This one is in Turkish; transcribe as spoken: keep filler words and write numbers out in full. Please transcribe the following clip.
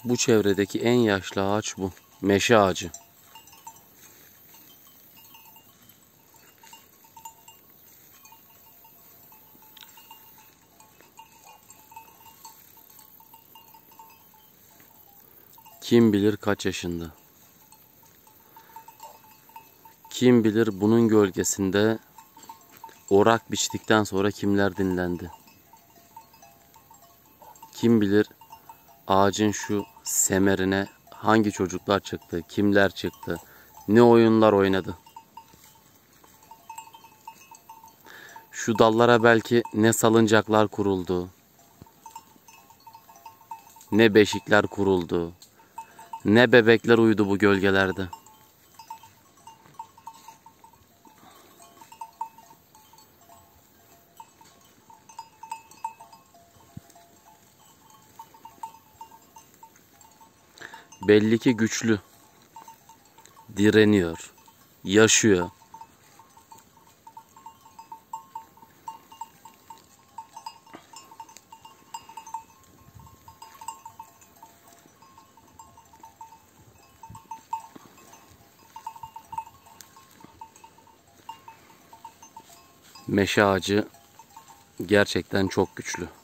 Bu çevredeki en yaşlı ağaç bu. Meşe ağacı. Kim bilir kaç yaşında. Kim bilir bunun gölgesinde orak biçtikten sonra kimler dinlendi. Kim bilir ağacın şu semerine hangi çocuklar çıktı, kimler çıktı, ne oyunlar oynadı. Şu dallara belki ne salıncaklar kuruldu, ne beşikler kuruldu, ne bebekler uyudu bu gölgelerde. Belli ki güçlü, direniyor, yaşıyor. Meşe ağacı gerçekten çok güçlü.